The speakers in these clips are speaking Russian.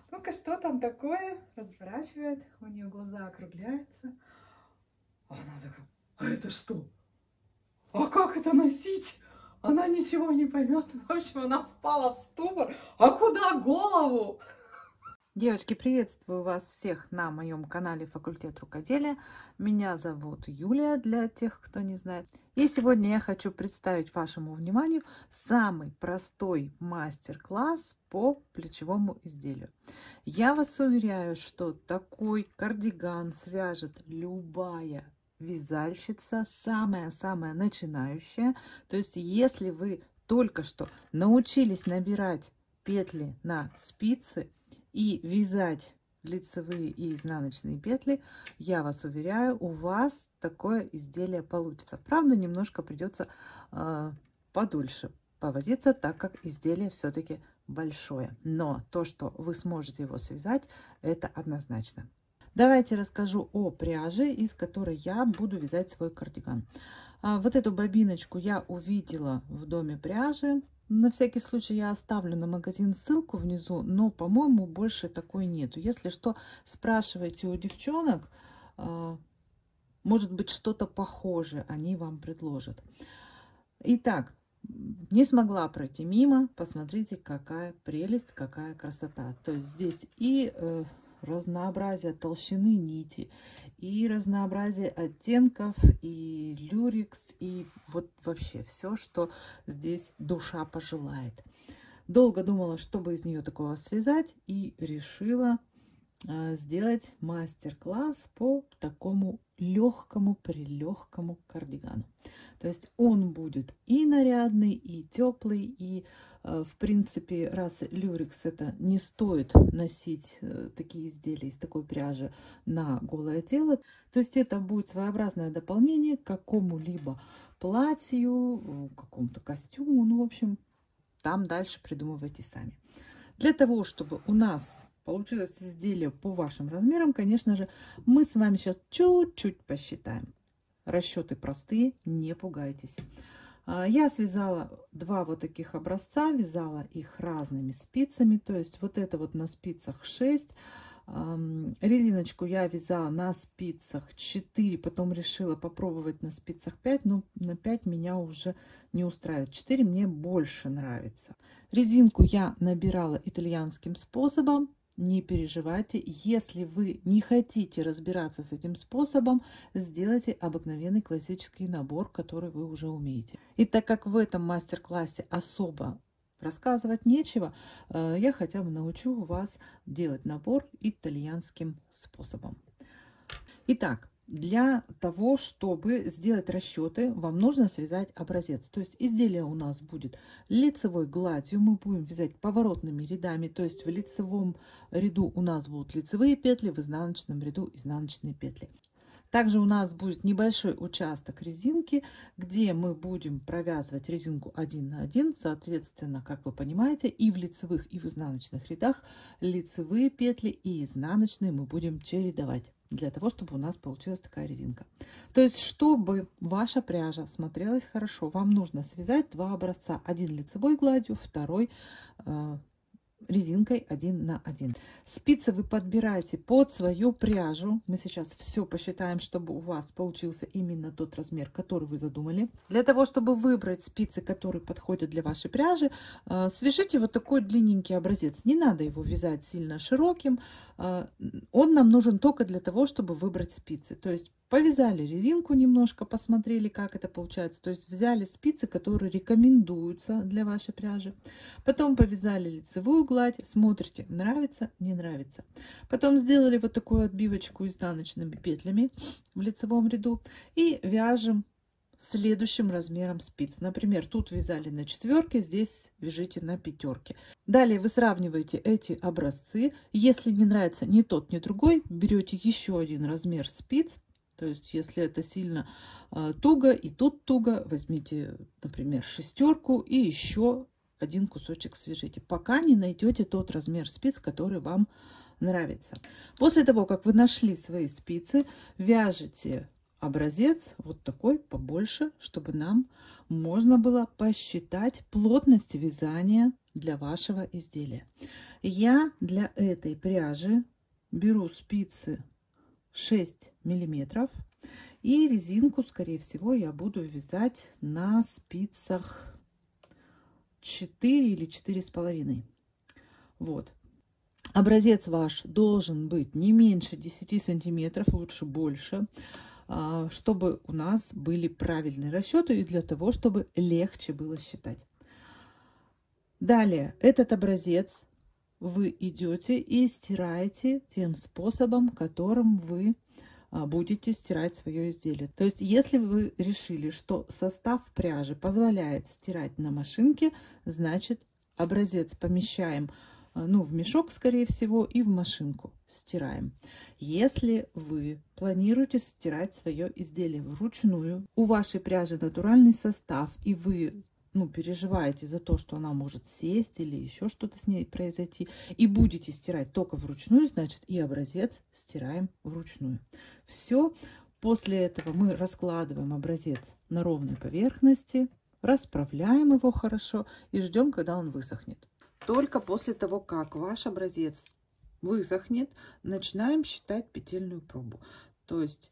Ну-ка, что там такое? Разворачивает, у нее глаза округляются. А она такая, а это что? А как это носить? Она ничего не поймет. В общем, она впала в ступор. А куда голову? Девочки, приветствую вас всех на моем канале Факультет рукоделия. Меня зовут Юлия, для тех, кто не знает. И сегодня я хочу представить вашему вниманию самый простой мастер-класс по плечевому изделию. Я вас уверяю, что такой кардиган свяжет любая вязальщица, самая-самая начинающая. То есть, если вы только что научились набирать петли на спицы и вязать лицевые и изнаночные петли, я вас уверяю, у вас такое изделие получится. Правда, немножко придется подольше повозиться, так как изделие все-таки большое. Но то, что вы сможете его связать, это однозначно. Давайте расскажу о пряже, из которой я буду вязать свой кардиган. Вот эту бобиночку я увидела в доме пряжи. На всякий случай я оставлю на магазин ссылку внизу, но, по-моему, больше такой нету. Если что, спрашивайте у девчонок, может быть, что-то похожее они вам предложат. Итак, не смогла пройти мимо. Посмотрите, какая прелесть, какая красота. То есть здесь и разнообразие толщины нити, и разнообразие оттенков, и люрекс, и вот вообще все, что здесь душа пожелает. Долго думала, чтобы из нее такого связать, и решила сделать мастер-класс по такому легкому, прилегкому кардигану. То есть он будет и нарядный, и теплый, и в принципе, раз люрекс, это не стоит носить такие изделия из такой пряжи на голое тело. То есть это будет своеобразное дополнение к какому-либо платью, какому-то костюму. Ну, в общем, там дальше придумывайте сами. Для того, чтобы у нас получилось изделие по вашим размерам, конечно же, мы с вами сейчас чуть-чуть посчитаем. Расчеты простые, не пугайтесь. Я связала два вот таких образца, вязала их разными спицами, то есть вот это вот на спицах 6, резиночку я вязала на спицах 4, потом решила попробовать на спицах 5, но на 5 меня уже не устраивает, 4 мне больше нравится. Резинку я набирала итальянским способом. Не переживайте, если вы не хотите разбираться с этим способом, сделайте обыкновенный классический набор, который вы уже умеете. И так как в этом мастер-классе особо рассказывать нечего, я хотя бы научу вас делать набор итальянским способом. Итак, для того, чтобы сделать расчеты, вам нужно связать образец. То есть изделие у нас будет лицевой гладью. Мы будем вязать поворотными рядами. То есть в лицевом ряду у нас будут лицевые петли, в изнаночном ряду изнаночные петли. Также у нас будет небольшой участок резинки, где мы будем провязывать резинку 1 на 1. Соответственно, как вы понимаете, и в лицевых, и в изнаночных рядах лицевые петли и изнаночные мы будем чередовать, для того, чтобы у нас получилась такая резинка. То есть, чтобы ваша пряжа смотрелась хорошо, вам нужно связать два образца. Один лицевой гладью, второй резинкой 1 на 1. Спицы вы подбираете под свою пряжу. Мы сейчас все посчитаем, чтобы у вас получился именно тот размер, который вы задумали. Для того, чтобы выбрать спицы, которые подходят для вашей пряжи, свяжите вот такой длинненький образец. Не надо его вязать сильно широким. Он нам нужен только для того, чтобы выбрать спицы. То есть повязали резинку немножко, посмотрели, как это получается. То есть взяли спицы, которые рекомендуются для вашей пряжи. Потом повязали лицевую гладь, смотрите, нравится, не нравится. Потом сделали вот такую отбивочку изнаночными петлями в лицевом ряду и вяжем следующим размером спиц. Например, тут вязали на 4, здесь вяжите на 5. Далее вы сравниваете эти образцы. Если не нравится ни тот, ни другой, берете еще один размер спиц. То есть, если это сильно туго и тут туго, возьмите, например, 6 и еще один кусочек свяжите, пока не найдете тот размер спиц, который вам нравится. После того, как вы нашли свои спицы, вяжете образец вот такой побольше, чтобы нам можно было посчитать плотность вязания для вашего изделия. Я для этой пряжи беру спицы 6 миллиметров и резинку, скорее всего, я буду вязать на спицах 4 или 4,5. Вот. Образец ваш должен быть не меньше 10 сантиметров, лучше больше, чтобы у нас были правильные расчеты и для того, чтобы легче было считать. Далее, этот образец вы идете и стираете тем способом, которым вы будете стирать свое изделие. То есть, если вы решили, что состав пряжи позволяет стирать на машинке, значит, образец помещаем в мешок, скорее всего, и в машинку стираем. Если вы планируете стирать свое изделие вручную, у вашей пряжи натуральный состав, и вы переживаете за то, что она может сесть или еще что-то с ней произойти, и будете стирать только вручную, значит, и образец стираем вручную. Все. После этого мы раскладываем образец на ровной поверхности, расправляем его хорошо и ждем, когда он высохнет. Только после того, как ваш образец высохнет, начинаем считать петельную пробу. То есть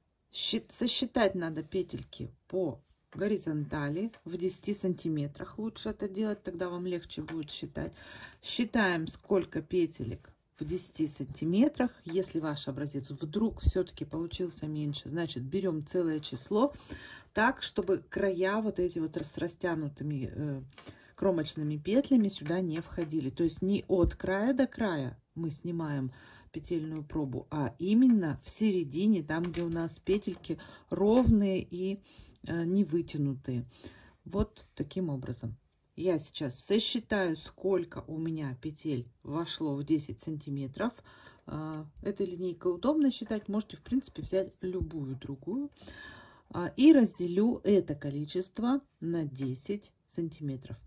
сосчитать надо петельки по горизонтали в 10 сантиметрах. Лучше это делать, тогда вам легче будет считать. Считаем, сколько петелек в 10 сантиметрах. Если ваш образец вдруг все-таки получился меньше, значит, берем целое число, так, чтобы края вот эти вот с растянутыми кромочными петлями сюда не входили. То есть не от края до края мы снимаем петельную пробу, а именно в середине, там, где у нас петельки ровные и не вытянутые. Вот таким образом. Я сейчас сосчитаю, сколько у меня петель вошло в 10 сантиметров. Этой линейкой удобно считать. Можете, в принципе, взять любую другую. И разделю это количество на 10 сантиметров.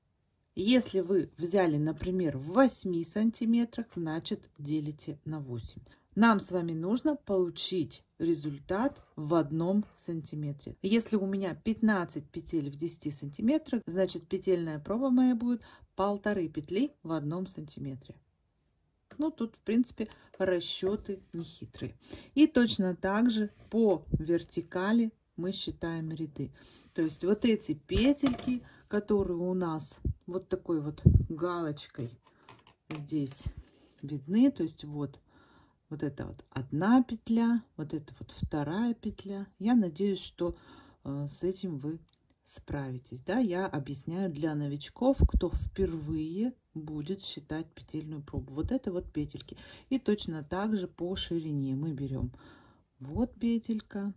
Если вы взяли, например, в 8 сантиметрах, значит, делите на 8. Нам с вами нужно получить результат в 1 сантиметре. Если у меня 15 петель в 10 сантиметрах, значит, петельная проба моя будет 1,5 петли в 1 сантиметре. Тут, в принципе, расчеты нехитрые. И точно так же по вертикали мы считаем ряды. То есть вот эти петельки, которые у нас вот такой вот галочкой здесь видны, то есть вот это вот 1 петля, вот это вот 2 петля. Я надеюсь, что с этим вы справитесь. Да, я объясняю для новичков, кто впервые будет считать петельную пробу. Вот это вот петельки. И точно так же по ширине мы берем вот петелька,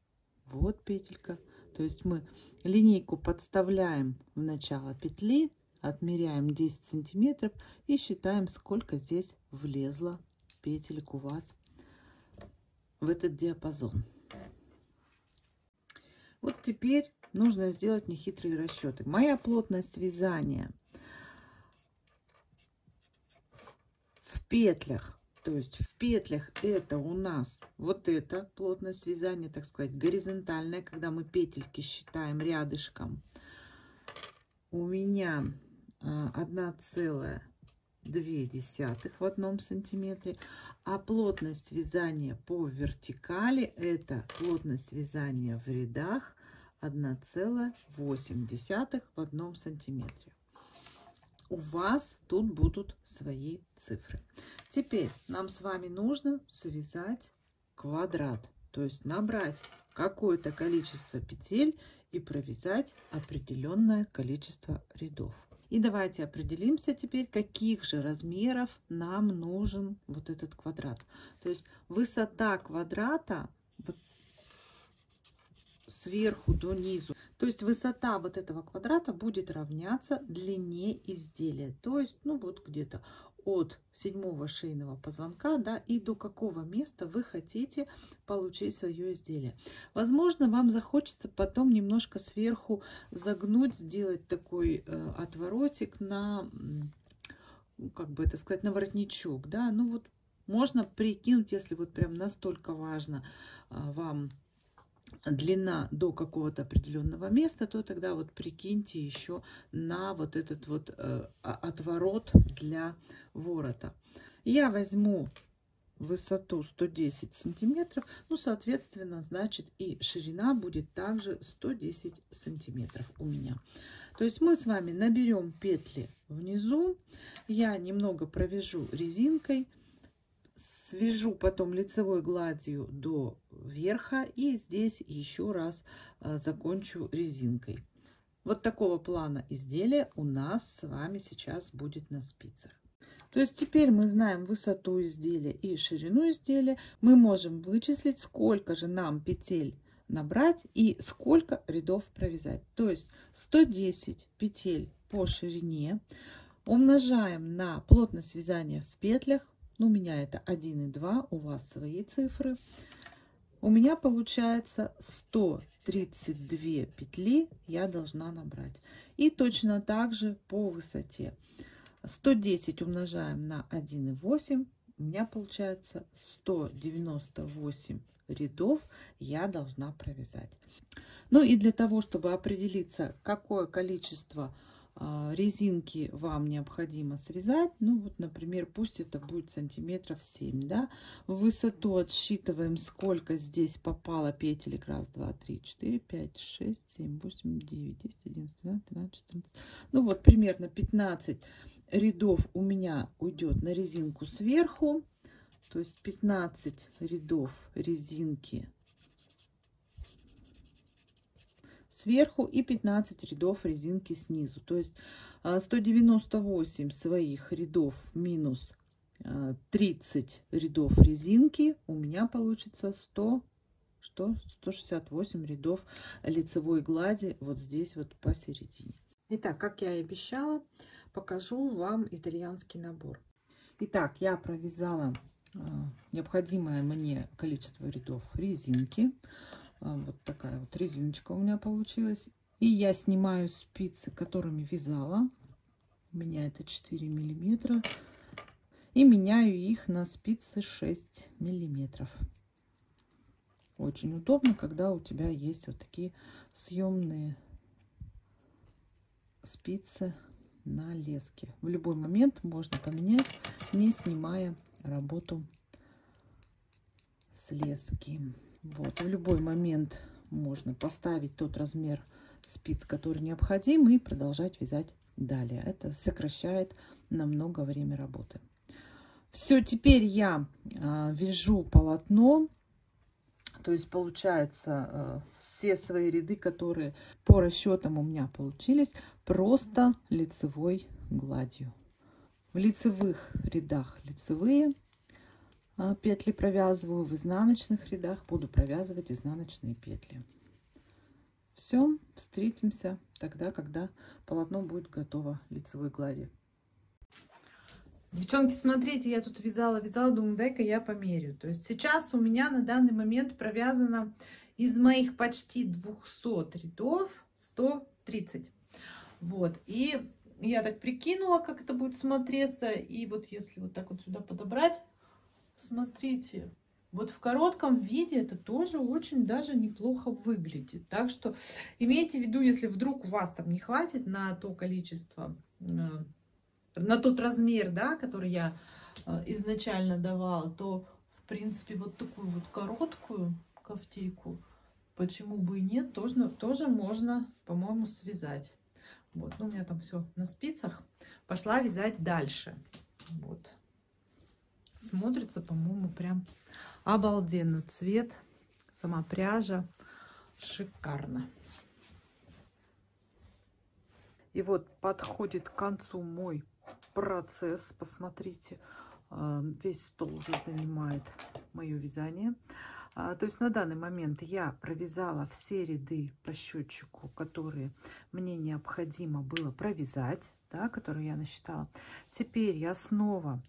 вот петелька. То есть мы линейку подставляем в начало петли, отмеряем 10 сантиметров и считаем, сколько здесь влезло петелек у вас в этот диапазон. Вот теперь нужно сделать нехитрые расчеты. Моя плотность вязания в петлях, то есть в петлях это у нас вот эта плотность вязания, так сказать, горизонтальная, когда мы петельки считаем рядышком. У меня 1,2 в 1 сантиметре, а плотность вязания по вертикали это плотность вязания в рядах 1,8 в 1 сантиметре. У вас тут будут свои цифры. Теперь нам с вами нужно связать квадрат, то есть набрать какое-то количество петель и провязать определенное количество рядов. И давайте определимся теперь, каких же размеров нам нужен вот этот квадрат. То есть высота квадрата сверху до низу. То есть высота вот этого квадрата будет равняться длине изделия. То есть, вот где-то от 7-го шейного позвонка, да, и до какого места вы хотите получить свое изделие. Возможно, вам захочется потом немножко сверху загнуть, сделать такой отворотик на, как бы это сказать, на воротничок, да. Можно прикинуть, если вот прям настолько важно вам длина до какого-то определенного места, то тогда вот прикиньте еще на вот этот вот отворот для ворота. Я возьму высоту 110 сантиметров, ну, соответственно, значит, и ширина будет также 110 сантиметров у меня. То есть мы с вами наберем петли внизу, я немного провяжу резинкой, свяжу потом лицевой гладью до верха и здесь еще раз закончу резинкой. Вот такого плана изделия у нас с вами сейчас будет на спицах. То есть теперь мы знаем высоту изделия и ширину изделия. Мы можем вычислить, сколько же нам петель набрать и сколько рядов провязать. То есть 110 петель по ширине умножаем на плотность вязания в петлях. Ну, у меня это 1,2, у вас свои цифры. У меня получается 132 петли я должна набрать. И точно так же по высоте. 110 умножаем на 1,8, у меня получается 198 рядов я должна провязать. Ну и для того, чтобы определиться, какое количество резинки вам необходимо связать, ну вот, например, пусть это будет сантиметров 7, да, в высоту отсчитываем, сколько здесь попало петелек, раз, два, три, 4, 5, 6, 7, 8, 9, 10, 11, 12, 13, 14, ну вот примерно 15 рядов у меня уйдет на резинку сверху, то есть 15 рядов резинки сверху и 15 рядов резинки снизу. То есть 198 своих рядов минус 30 рядов резинки, у меня получится 168 рядов лицевой глади вот здесь вот посередине. Итак, как я и обещала, покажу вам итальянский набор. Итак, я провязала необходимое мне количество рядов резинки. Вот такая вот резиночка у меня получилась. И я снимаю спицы, которыми вязала. У меня это 4 миллиметра. И меняю их на спицы 6 миллиметров. Очень удобно, когда у тебя есть вот такие съемные спицы на леске. В любой момент можно поменять, не снимая работу с лески. Вот, в любой момент можно поставить тот размер спиц, который необходим, и продолжать вязать далее. Это сокращает намного время работы. Все, теперь я вяжу полотно. То есть получается все свои ряды, которые по расчетам у меня получились, просто лицевой гладью. В лицевых рядах лицевые петли провязываю, в изнаночных рядах буду провязывать изнаночные петли. Все, встретимся тогда, когда полотно будет готово лицевой глади. Девчонки, смотрите, я тут вязала, думаю, дай-ка я померю. То есть сейчас у меня на данный момент провязано из моих почти 200 рядов 130. Вот, и я так прикинула, как это будет смотреться. И вот если вот так вот сюда подобрать, смотрите, вот в коротком виде это тоже очень даже неплохо выглядит. Так что имейте в виду, если вдруг у вас там не хватит на то количество, на тот размер, да, который я изначально давала, то в принципе вот такую вот короткую кофтейку, почему бы и нет, тоже можно, по-моему, связать. Вот, ну, у меня там все на спицах. Пошла вязать дальше. Вот. Смотрится, по-моему, прям обалденно. Цвет, сама пряжа, шикарно. И вот подходит к концу мой процесс. Посмотрите, весь стол уже занимает мое вязание. То есть на данный момент я провязала все ряды по счетчику, которые мне необходимо было провязать, да, которые я насчитала. Теперь я снова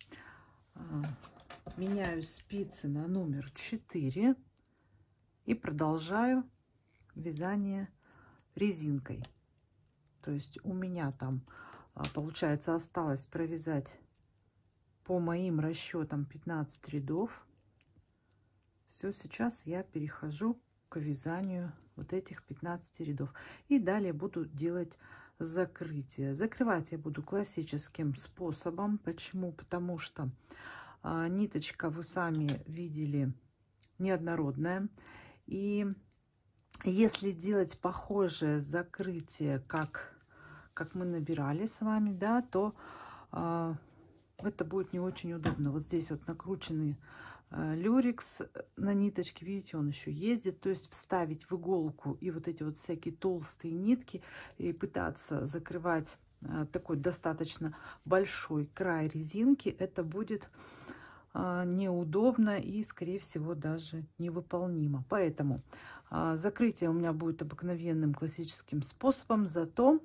меняю спицы на номер 4 и продолжаю вязание резинкой. То есть у меня там, получается, осталось провязать по моим расчетам 15 рядов. Все, сейчас я перехожу к вязанию вот этих 15 рядов. И далее буду делать закрытие. Закрывать я буду классическим способом. Почему? Потому что ниточка, вы сами видели, неоднородная. И если делать похожее закрытие, как мы набирали с вами, да, то это будет не очень удобно. Вот здесь вот накрученный люрекс на ниточке, видите, он еще ездит. То есть вставить в иголку и вот эти вот всякие толстые нитки и пытаться закрывать такой достаточно большой край резинки, это будет неудобно и, скорее всего, даже невыполнимо. Поэтому закрытие у меня будет обыкновенным классическим способом, зато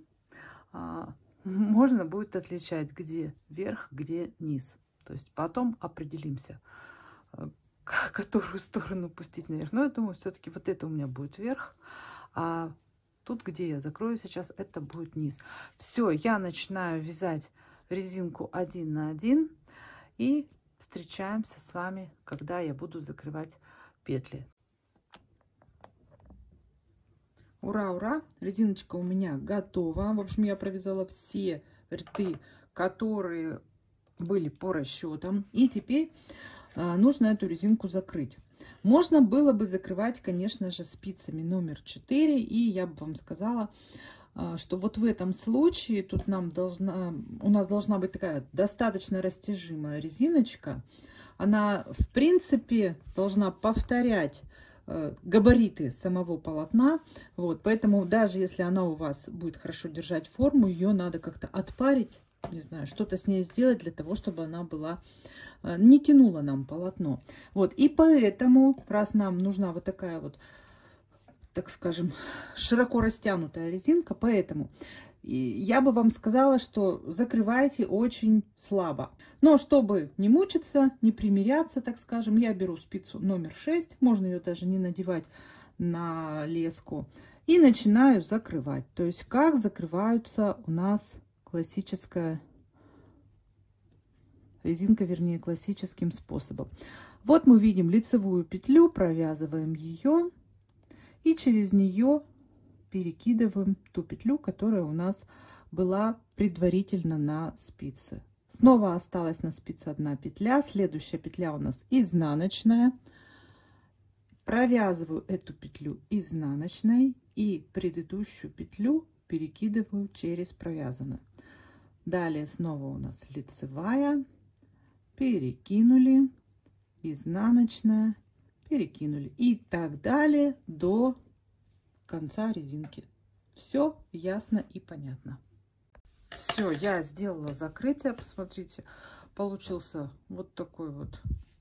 можно будет отличать, где верх, где низ. То есть потом определимся, которую сторону пустить наверх. Но я думаю, все-таки вот это у меня будет верх, а тут, где я закрою сейчас, это будет низ. Все, я начинаю вязать резинку 1 на 1 и встречаемся с вами, когда я буду закрывать петли. Ура, ура! Резиночка у меня готова. В общем, я провязала все ряды, которые были по расчетам. И теперь нужно эту резинку закрыть. Можно было бы закрывать, конечно же, спицами номер 4. И я бы вам сказала, что вот в этом случае тут у нас должна быть такая достаточно растяжимая резиночка. Она, в принципе, должна повторять габариты самого полотна. Вот, поэтому даже если она у вас будет хорошо держать форму, ее надо как-то отпарить, не знаю, что-то с ней сделать для того, чтобы она была, не тянула нам полотно. Вот, и поэтому, раз нам нужна вот такая вот, так скажем, широко растянутая резинка, поэтому я бы вам сказала, что закрывайте очень слабо. Но чтобы не мучиться, не примиряться, так скажем, я беру спицу номер 6, можно ее даже не надевать на леску, и начинаю закрывать. То есть как закрываются у нас классическая резинка, вернее, классическим способом. Вот мы видим лицевую петлю, провязываем ее и через нее перекидываем ту петлю, которая у нас была предварительно на спице. Снова осталась на спице 1 петля. Следующая петля у нас изнаночная. Провязываю эту петлю изнаночной и предыдущую петлю перекидываю через провязанную. Далее снова у нас лицевая, перекинули, изнаночная, перекинули и так далее до конца резинки. Все ясно и понятно. Все, я сделала закрытие. Посмотрите, получился вот такой вот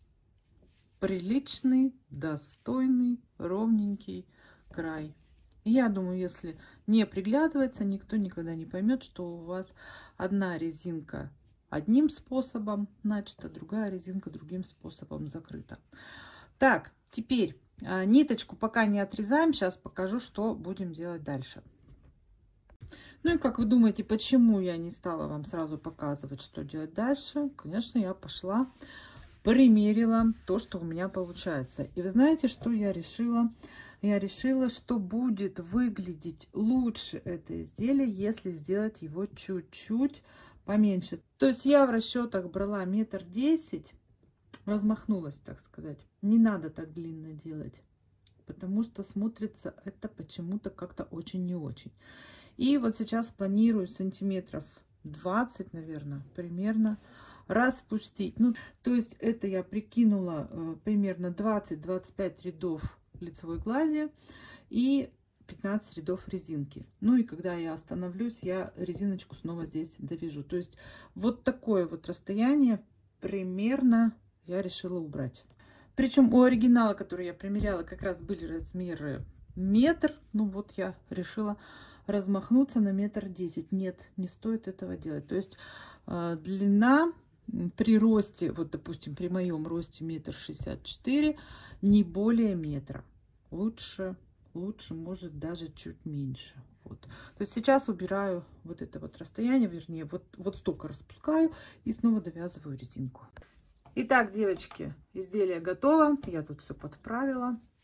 приличный, достойный, ровненький край. Я думаю, если не приглядываться, никто никогда не поймет, что у вас одна резинка одним способом начата, другая резинка другим способом закрыта. Так, теперь ниточку пока не отрезаем, сейчас покажу, что будем делать дальше. Ну и как вы думаете, почему я не стала вам сразу показывать, что делать дальше? Конечно, я пошла, примерила то, что у меня получается. И вы знаете, что я решила? Я решила, что будет выглядеть лучше это изделие, если сделать его чуть-чуть поменьше. То есть я в расчетах брала 1,10 м, размахнулась, так сказать. Не надо так длинно делать, потому что смотрится это почему-то как-то очень не очень. И вот сейчас планирую сантиметров 20, наверное, примерно распустить. Ну, то есть это я прикинула примерно 20-25 рядов лицевой глади и 15 рядов резинки. Ну и когда я остановлюсь, я резиночку снова здесь довяжу. То есть вот такое вот расстояние примерно я решила убрать. Причем у оригинала, который я примеряла, как раз были размеры метр. Ну вот я решила размахнуться на 1,10 м. Нет, не стоит этого делать. То есть длина при росте, вот допустим при моем росте 1,64 м, не более метра. Лучше может даже чуть меньше. Вот. То есть сейчас убираю вот это вот расстояние, вернее вот столько распускаю и снова довязываю резинку. Итак, девочки, изделие готово. Я тут все подправила.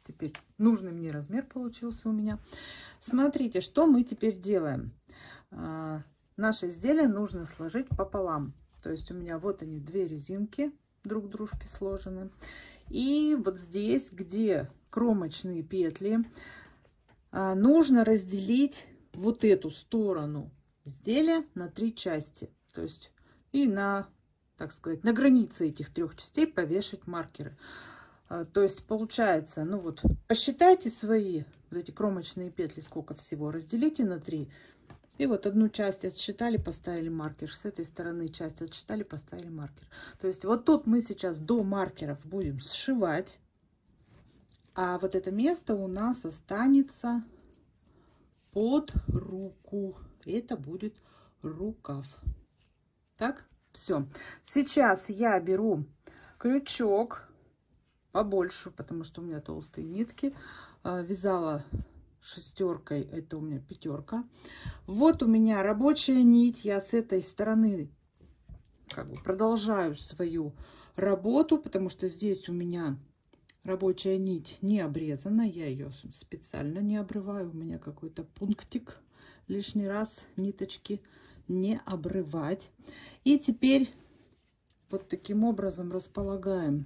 теперь нужный мне размер получился у меня. Смотрите, что мы теперь делаем. Наше изделие нужно сложить пополам. То есть у меня вот они, две резинки друг к дружке сложены. И вот здесь, где кромочные петли, нужно разделить вот эту сторону изделия на 3 части. То есть и на, так сказать, на границе этих 3 частей повешать маркеры. То есть получается, ну вот, посчитайте свои вот эти кромочные петли, сколько всего, разделите на 3. И вот одну часть отсчитали, поставили маркер. С этой стороны часть отсчитали, поставили маркер. То есть вот тут мы сейчас до маркеров будем сшивать. А вот это место у нас останется под руку. Это будет рукав. Так, все. Сейчас я беру крючок побольше, потому что у меня толстые нитки. Вязала 6-кой, это у меня 5-ка. Вот у меня рабочая нить. Я с этой стороны как бы продолжаю свою работу, потому что здесь у меня рабочая нить не обрезана. Я ее специально не обрываю. У меня какой-то пунктик. Лишний раз ниточки не обрывать. И теперь вот таким образом располагаем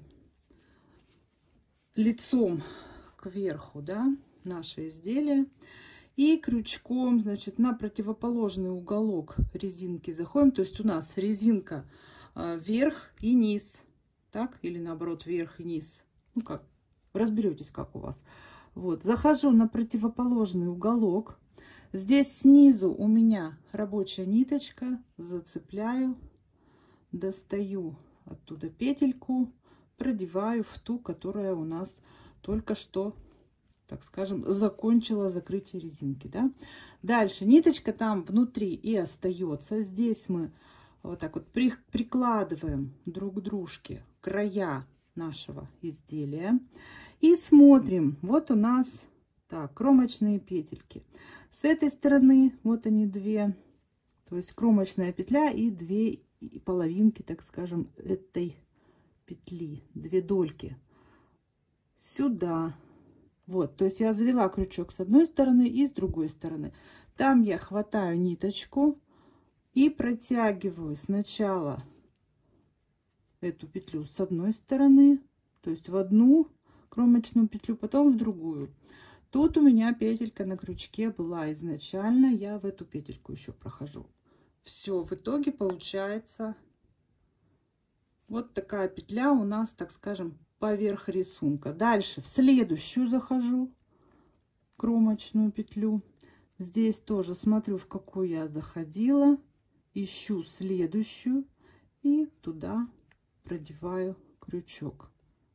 лицом кверху, да, наше изделие. И крючком, значит, на противоположный уголок резинки заходим. То есть у нас резинка вверх и низ. Так? Или наоборот, вверх и низ. Ну как, разберетесь, как у вас. Вот, захожу на противоположный уголок. Здесь снизу у меня рабочая ниточка. Зацепляю, достаю оттуда петельку, продеваю в ту, которая у нас только что, так скажем, закончила закрытие резинки, да? Дальше ниточка там внутри и остается. Здесь мы вот так вот прикладываем друг к дружке края нашего изделия и смотрим. Вот у нас так кромочные петельки. С этой стороны вот они две, то есть кромочная петля и 2 половинки, так скажем, этой петли, 2 дольки сюда. Вот, то есть я завела крючок с одной стороны и с другой стороны. Там я хватаю ниточку и протягиваю сначала эту петлю с одной стороны, то есть в одну кромочную петлю, потом в другую. Тут у меня петелька на крючке была изначально, я в эту петельку еще прохожу. Все, в итоге получается вот такая петля у нас, так скажем, поверх рисунка. Дальше в следующую захожу кромочную петлю. Здесь тоже смотрю, в какую я заходила, ищу следующую и туда продеваю крючок.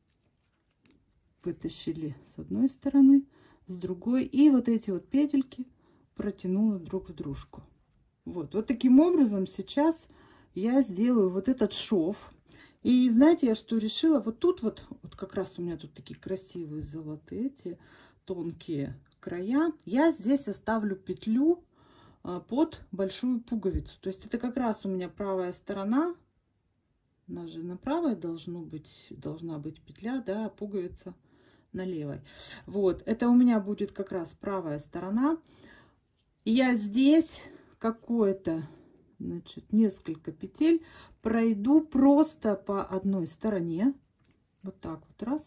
Вытащили с одной стороны, с другой, и вот эти вот петельки протянула друг в дружку. Вот таким образом сейчас я сделаю вот этот шов. И знаете, я что решила? Вот тут вот как раз у меня тут такие красивые золотые эти тонкие края. Я здесь оставлю петлю под большую пуговицу. То есть это как раз у меня правая сторона. У нас же на правой должна быть петля, да, а пуговица на левой. Вот, это у меня будет как раз правая сторона. И я здесь какое-то, значит, несколько петель пройду просто по одной стороне. Вот так вот, 1,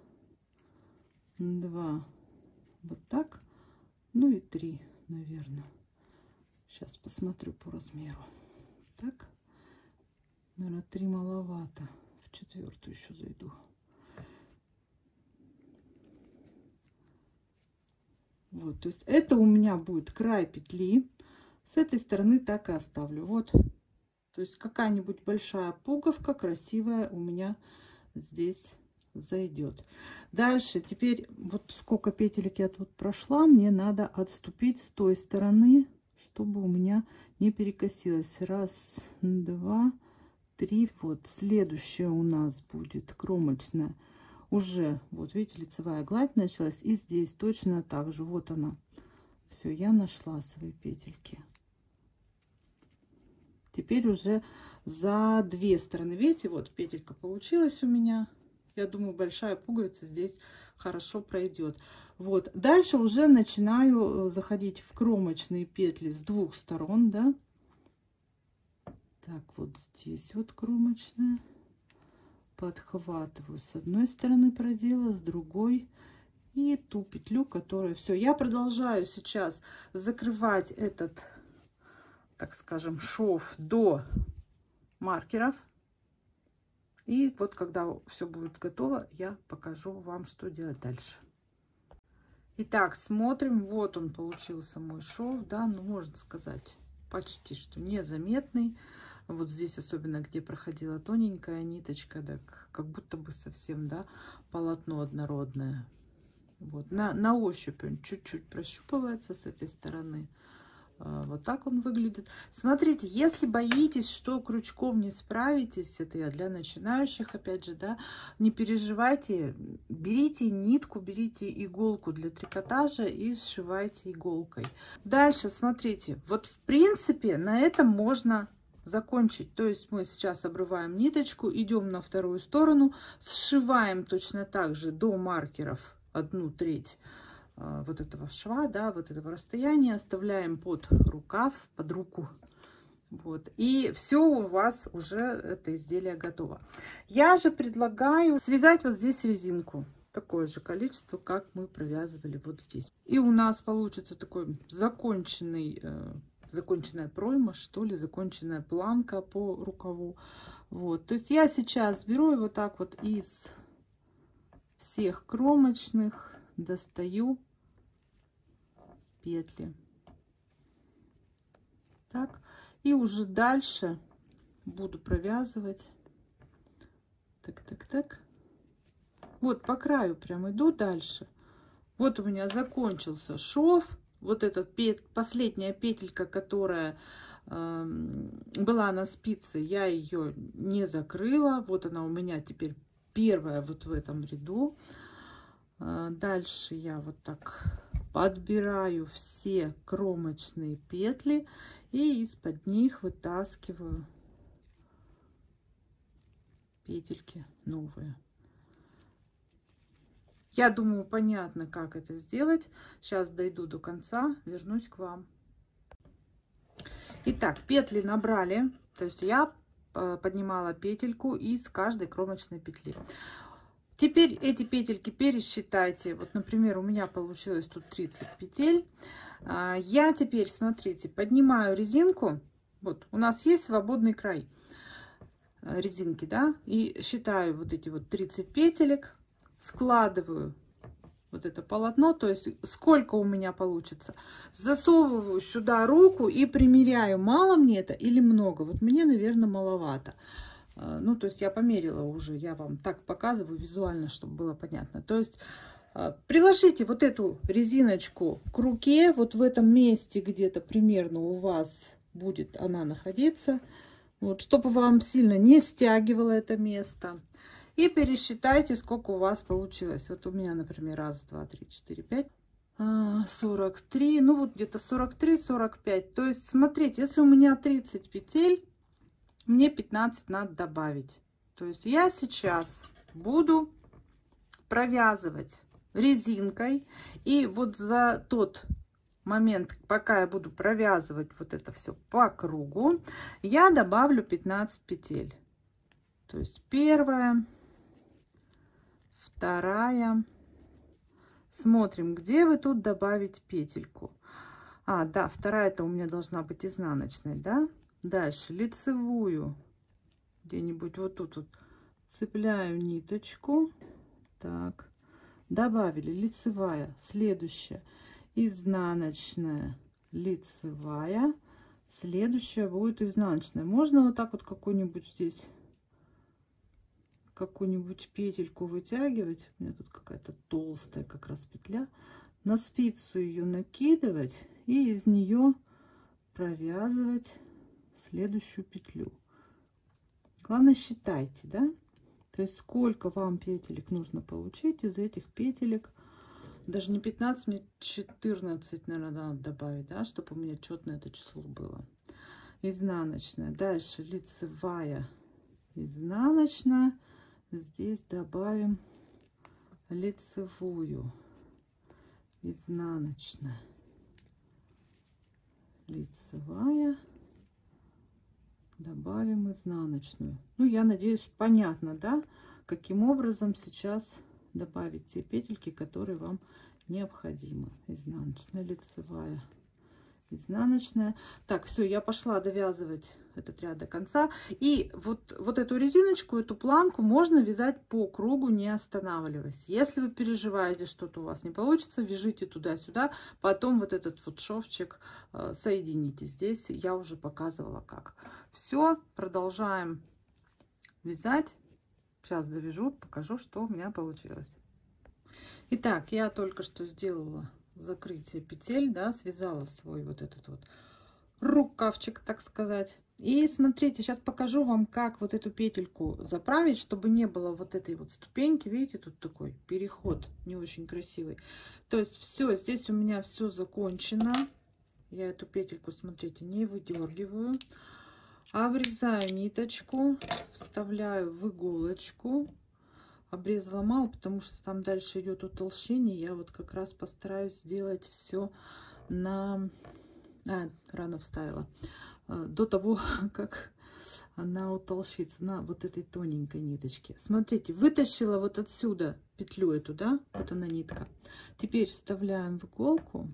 2, вот так, ну и 3, наверное. Сейчас посмотрю по размеру. Так, наверное, 3 маловато. В 4-ю еще зайду. Вот, то есть это у меня будет край петли. С этой стороны так и оставлю. Вот, то есть какая-нибудь большая пуговка красивая у меня здесь зайдет. Дальше, теперь вот сколько петелек я тут прошла, мне надо отступить с той стороны, чтобы у меня не перекосилось. 1, 2, 3. Вот следующая у нас будет кромочная. Уже, вот видите, лицевая гладь началась. И здесь точно так же. Вот она. Все, я нашла свои петельки. Теперь уже за 2 стороны. Видите, вот петелька получилась у меня. Я думаю, большая пуговица здесь хорошо пройдет. Вот. Дальше уже начинаю заходить в кромочные петли с двух сторон, да. Так, вот здесь вот кромочная. Подхватываю с одной стороны продела, с другой. И ту петлю, которая... Все, я продолжаю сейчас закрывать этот, так скажем, шов до маркеров. И вот когда все будет готово, я покажу вам, что делать дальше. Итак, смотрим. Вот он получился, мой шов, да, ну можно сказать почти что незаметный. Вот здесь особенно, где проходила тоненькая ниточка, да, как будто бы совсем, да, полотно однородное. Вот на ощупь он чуть-чуть прощупывается с этой стороны. Вот так он выглядит. Смотрите, если боитесь, что крючком не справитесь, это я для начинающих, опять же, да, не переживайте, берите нитку, берите иголку для трикотажа и сшивайте иголкой. Дальше, смотрите, вот в принципе на этом можно закончить. То есть мы сейчас обрываем ниточку, идем на вторую сторону, сшиваем точно так же до маркеров 1/3 вот этого шва, да, вот этого расстояния, оставляем под рукав, под руку. Вот. И все, у вас уже это изделие готово. Я же предлагаю связать вот здесь резинку. Такое же количество, как мы провязывали вот здесь. И у нас получится такой законченная пройма, что ли, законченная планка по рукаву. Вот. То есть я сейчас беру и вот так вот из всех кромочных достаю петли. Так, и уже дальше буду провязывать. Так. Вот по краю прям иду дальше. Вот у меня закончился шов. Вот этот последняя петелька, которая была на спице, я ее не закрыла. Вот она у меня теперь первая вот в этом ряду. Дальше я вот так подбираю все кромочные петли и из-под них вытаскиваю петельки новые. Я думаю, понятно, как это сделать. Сейчас дойду до конца, вернусь к вам. Итак, петли набрали, то есть я поднимала петельку из каждой кромочной петли. Теперь эти петельки пересчитайте. Вот, например, у меня получилось тут 30 петель. Я теперь, смотрите, поднимаю резинку. Вот, у нас есть свободный край резинки, да, и считаю вот эти вот 30 петелек, складываю вот это полотно, то есть сколько у меня получится. Засовываю сюда руку и примеряю, мало мне это или много. Вот мне, наверное, маловато. Ну, то есть я померила уже, я вам так показываю визуально, чтобы было понятно. То есть приложите вот эту резиночку к руке, вот в этом месте где-то примерно у вас будет она находиться, вот, чтобы вам сильно не стягивало это место. И пересчитайте, сколько у вас получилось. Вот у меня, например, 1, 2, 3, 4, 5, 43, ну вот где-то 43-45. То есть, смотрите, если у меня 30 петель, мне 15 надо добавить. То есть я сейчас буду провязывать резинкой. И вот за тот момент, пока я буду провязывать вот это все по кругу, я добавлю 15 петель. То есть первая, вторая. Смотрим, где вы тут добавить петельку. Да, вторая это у меня должна быть изнаночной, да? Дальше лицевую, где-нибудь вот тут вот цепляю ниточку. Так, добавили лицевая, следующая изнаночная, лицевая, следующая будет изнаночная. Можно вот так вот какую-нибудь здесь, какую-нибудь петельку вытягивать. У меня тут какая-то толстая как раз петля. На спицу ее накидывать и из нее провязывать следующую петлю. Главное, считайте, да? То есть сколько вам петелек нужно получить из этих петелек. Даже не 15, мне 14, наверное, надо добавить, да, чтобы у меня четное это число было. Изнаночная. Дальше лицевая, изнаночная, здесь добавим лицевую, изнаночная, лицевая, добавим изнаночную. Ну, я надеюсь, понятно, да, каким образом сейчас добавить те петельки, которые вам необходимы. Изнаночная, лицевая, изнаночная. Так, все, я пошла довязывать этот ряд до конца. И вот эту резиночку, эту планку можно вязать по кругу, не останавливаясь. Если вы переживаете, что-то у вас не получится, вяжите туда-сюда, потом вот этот вот шовчик соедините. Здесь я уже показывала как. Все, продолжаем вязать. Сейчас довяжу, покажу, что у меня получилось. Итак, я только что сделала закрытие петель, да, связала свой вот этот вот рукавчик, так сказать. И смотрите, сейчас покажу вам, как вот эту петельку заправить, чтобы не было вот этой вот ступеньки. Видите, тут такой переход не очень красивый. То есть все, здесь у меня все закончено. Я эту петельку, смотрите, не выдергиваю. Обрезаю ниточку, вставляю в иголочку. Обрезала мало, потому что там дальше идет утолщение. Я вот как раз постараюсь сделать все на... рано вставила. До того, как она утолщится, на вот этой тоненькой ниточке. Смотрите, вытащила вот отсюда петлю эту, да? Вот она нитка. Теперь вставляем в иголку.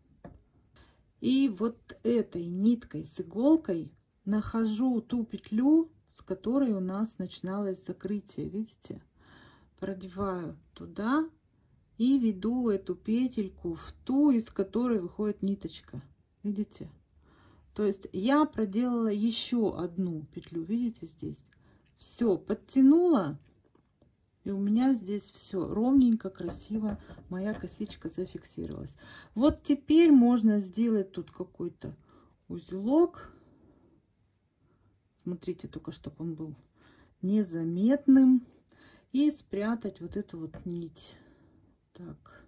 И вот этой ниткой с иголкой нахожу ту петлю, с которой у нас начиналось закрытие. Видите? Продеваю туда и веду эту петельку в ту, из которой выходит ниточка. Видите? То есть я проделала еще одну петлю. Видите здесь? Все, подтянула. И у меня здесь все ровненько, красиво. Моя косичка зафиксировалась. Вот теперь можно сделать тут какой-то узелок. Смотрите, только чтобы он был незаметным. И спрятать вот эту вот нить. Так.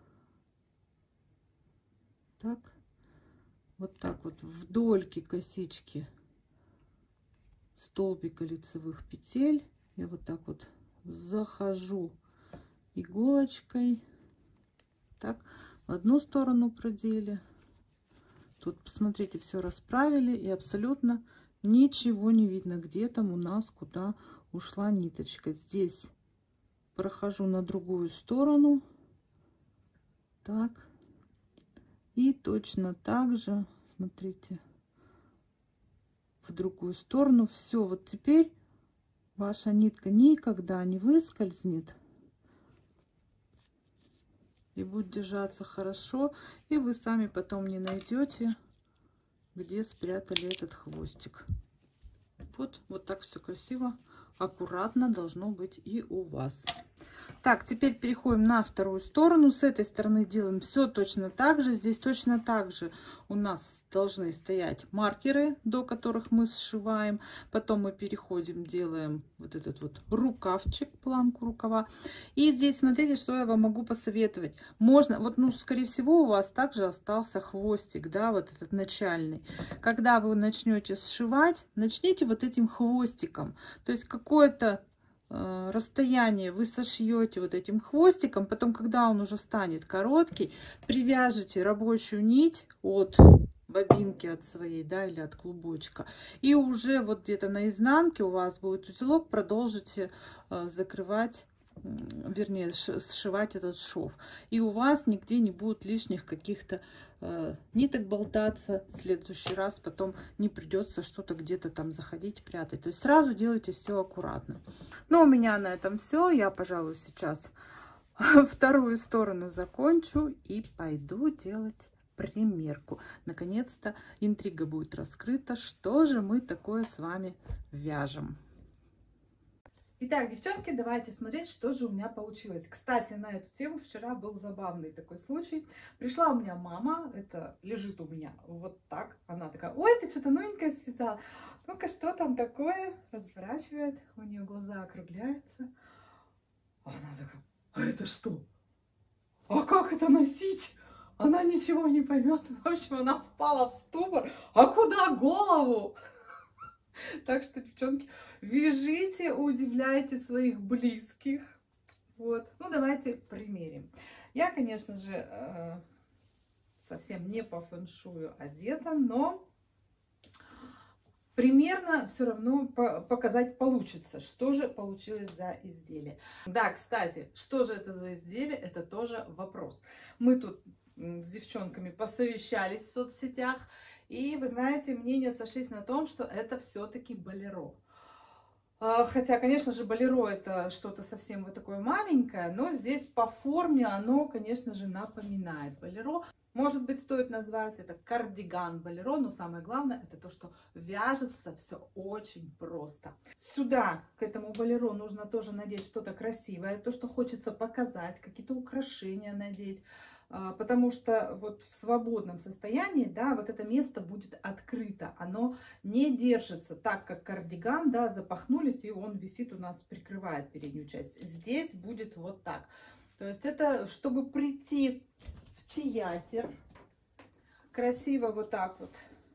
Так. Вот так вот вдольки косички столбика лицевых петель. Я вот так вот захожу иголочкой. Так. В одну сторону продели. Тут, посмотрите, все расправили. И абсолютно ничего не видно, где там у нас куда ушла ниточка. Здесь прохожу на другую сторону. Так. И точно так же, смотрите, в другую сторону. Все, вот теперь ваша нитка никогда не выскользнет. И будет держаться хорошо. И вы сами потом не найдете, где спрятали этот хвостик. Вот так все красиво, аккуратно должно быть и у вас. Так, теперь переходим на вторую сторону. С этой стороны делаем все точно так же. Здесь точно так же у нас должны стоять маркеры, до которых мы сшиваем. Потом мы переходим, делаем вот этот вот рукавчик, планку рукава. И здесь смотрите, что я вам могу посоветовать. Можно, вот, ну, скорее всего, у вас также остался хвостик, да, вот этот начальный. Когда вы начнете сшивать, начните вот этим хвостиком. То есть какое-то расстояние вы сошьете вот этим хвостиком, потом, когда он уже станет короткий, привяжете рабочую нить от бобинки от своей, да, или от клубочка, и уже вот где-то на изнанке у вас будет узелок, продолжите закрывать, вернее, сшивать этот шов, и у вас нигде не будет лишних каких-то ниток болтаться. В следующий раз потом не придется что-то где-то там заходить, прятать. То есть сразу делайте все аккуратно. Но у меня на этом все. Я, пожалуй, сейчас вторую сторону закончу и пойду делать примерку. Наконец-то интрига будет раскрыта. Что же мы такое с вами вяжем? Итак, девчонки, давайте смотреть, что же у меня получилось. Кстати, на эту тему вчера был забавный такой случай. Пришла у меня мама, это лежит у меня вот так. Она такая: ой, ты что-то новенькое связала. Ну-ка, что там такое? Разворачивает, у нее глаза округляются. Она такая: а это что? А как это носить? Она ничего не поймет. В общем, она впала в ступор. А куда голову? Так что, девчонки, вяжите, удивляйте своих близких. Вот. Ну, давайте примерим. Я, конечно же, совсем не по фэншую одета, но примерно все равно показать получится, что же получилось за изделие. Да, кстати, что же это за изделие, это тоже вопрос. Мы тут с девчонками посовещались в соцсетях, и, вы знаете, мнения сошлись на том, что это все-таки болеро. Хотя, конечно же, болеро это что-то совсем вот такое маленькое, но здесь по форме оно, конечно же, напоминает болеро. Может быть, стоит назвать это кардиган болеро, но самое главное это то, что вяжется все очень просто. Сюда, к этому болеро, нужно тоже надеть что-то красивое, то, что хочется показать, какие-то украшения надеть. Потому что вот в свободном состоянии, да, вот это место будет открыто, оно не держится так, как кардиган, да, запахнулись, и он висит у нас, прикрывает переднюю часть. Здесь будет вот так. То есть это, чтобы прийти в театр, красиво вот так вот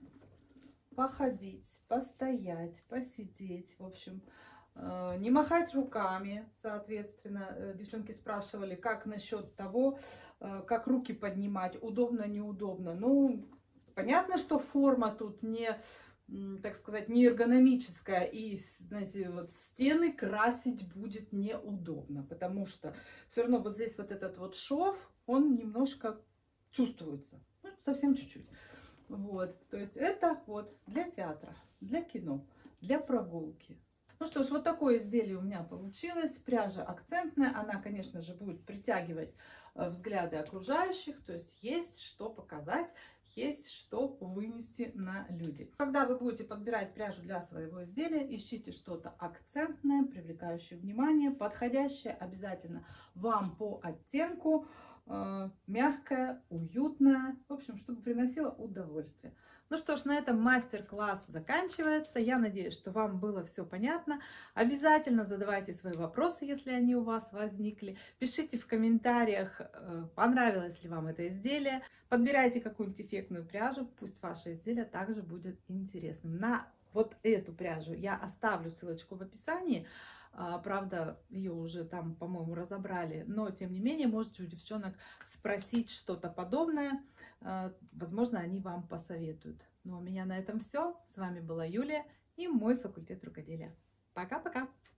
походить, постоять, посидеть, в общем, не махать руками, соответственно. Девчонки спрашивали, как насчет того, как руки поднимать, удобно, неудобно. Ну, понятно, что форма тут не, так сказать, не эргономическая, и, знаете, вот стены красить будет неудобно, потому что все равно вот здесь вот этот вот шов, он немножко чувствуется, ну, совсем чуть-чуть. Вот, то есть это вот для театра, для кино, для прогулки. Ну что ж, вот такое изделие у меня получилось. Пряжа акцентная, она, конечно же, будет притягивать взгляды окружающих, то есть что показать, есть что вынести на люди. Когда вы будете подбирать пряжу для своего изделия, ищите что-то акцентное, привлекающее внимание, подходящее обязательно вам по оттенку, мягкое, уютное, в общем, чтобы приносило удовольствие. Ну что ж, на этом мастер-класс заканчивается. Я надеюсь, что вам было все понятно. Обязательно задавайте свои вопросы, если они у вас возникли. Пишите в комментариях, понравилось ли вам это изделие. Подбирайте какую-нибудь эффектную пряжу, пусть ваше изделие также будет интересным. На вот эту пряжу я оставлю ссылочку в описании. Правда, ее уже там, по-моему, разобрали, но тем не менее можете у девчонок спросить что-то подобное. Возможно, они вам посоветуют. Ну, у меня на этом все. С вами была Юлия и мой факультет рукоделия. Пока-пока!